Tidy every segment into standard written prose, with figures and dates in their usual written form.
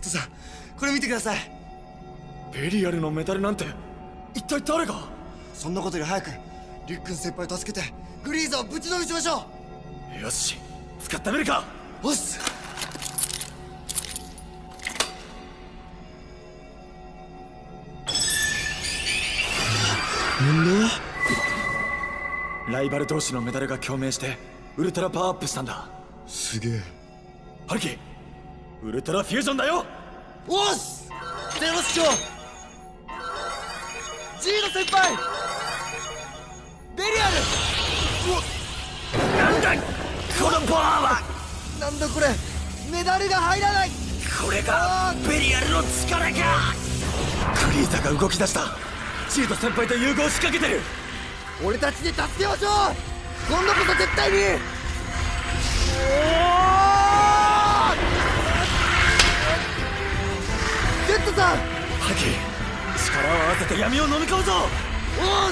Z さん、これ見てください。 ベリアルのメダルなんて一体誰が？ そんなことより早くリュックン先輩を助けてグリーザをぶちのめしましょう。よし、使ってみるか。 おっす。なんだ？ ライバル同士のメダルが共鳴してウルトラパワーアップしたんだ。 すげえ。 ハルキ、ウルトラフュージョンだよ。 おっす。ゼロ市長、ジード先輩、ベリアル。 なんだこのパワーは。 なんだこれ、メダルが入らない。 これがベリアルの力か。グリーザが動き出した。ジード先輩と融合しかけてる。 俺たちで助けましょう。今度こそ絶対に。Z さん、 ハルキ、力を合わせて闇を飲み込むぞ。 おっ、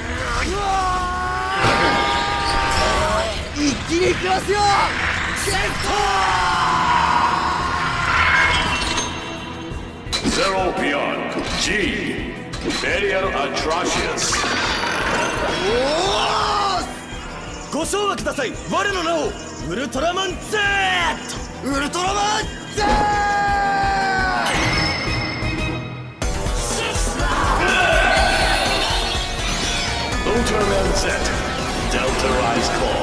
一気にいきますよ。 Zero Beyond G Burial Atrocious。 ご唱和ください。我の名をウルトラマン Z。 ウルトラマン Z。 Ultraman Z Delta Rise Core